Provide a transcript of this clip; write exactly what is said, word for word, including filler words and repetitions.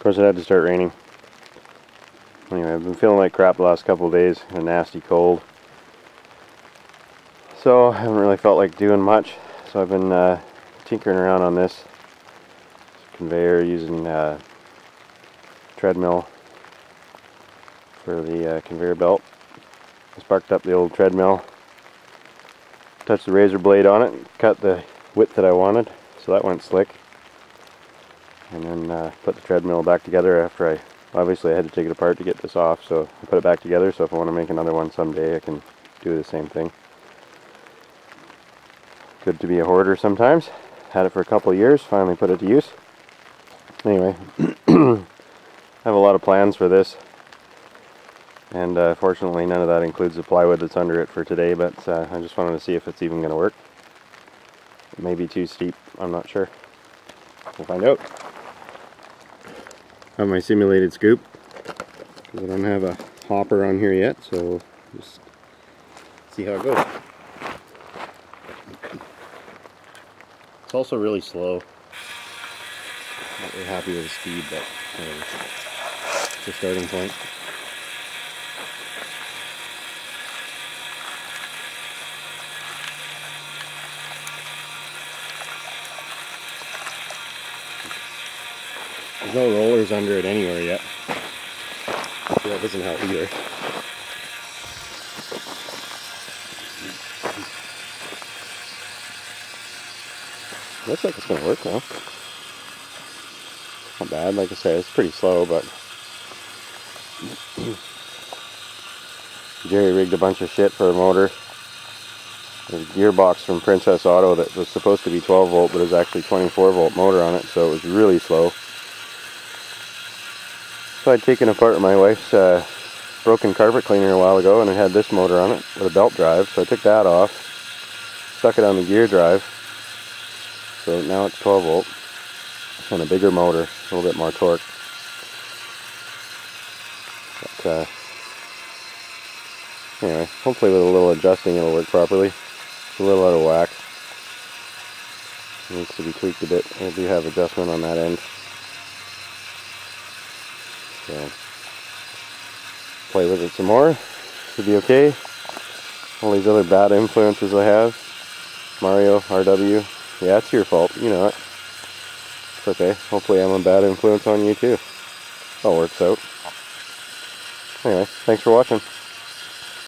course, it had to start raining. Anyway, I've been feeling like crap the last couple of days, a nasty cold. So I haven't really felt like doing much. So I've been uh, tinkering around on this conveyor using uh, treadmill for the uh, conveyor belt. I sparked up the old treadmill, touched the razor blade on it, cut the width that I wanted, so that went slick. And then uh, put the treadmill back together after I, obviously I had to take it apart to get this off, so I put it back together, so if I want to make another one someday I can do the same thing. Good to be a hoarder sometimes. Had it for a couple of years, finally put it to use. Anyway, I have a lot of plans for this, and uh, fortunately none of that includes the plywood that's under it for today, but uh, I just wanted to see if it's even going to work. It may be too steep, I'm not sure. We'll find out. I have my simulated scoop, because I don't have a hopper on here yet, so just see how it goes. It's also really slow. Not really happy with the speed, but anyway, it's a starting point. There's no rollers under it anywhere yet, so that doesn't help either. Looks like it's going to work now. Not bad, like I say, it's pretty slow, but Jerry rigged a bunch of shit for the motor. There's a gearbox from Princess Auto that was supposed to be twelve volt, but it was actually twenty-four volt motor on it, so it was really slow. So I'd taken apart my wife's uh, broken carpet cleaner a while ago, and it had this motor on it with a belt drive, so I took that off, stuck it on the gear drive. So now it's twelve volt and a bigger motor, a little bit more torque. But uh, anyway, hopefully with a little adjusting it'll work properly. It's a little out of whack. It needs to be tweaked a bit. I do have adjustment on that end. So play with it some more. Should be okay. All these other bad influences I have. Mario, R W. Yeah, it's your fault. You know it. It's okay. Hopefully I'm a bad influence on you too. All works out. Anyway, thanks for watching.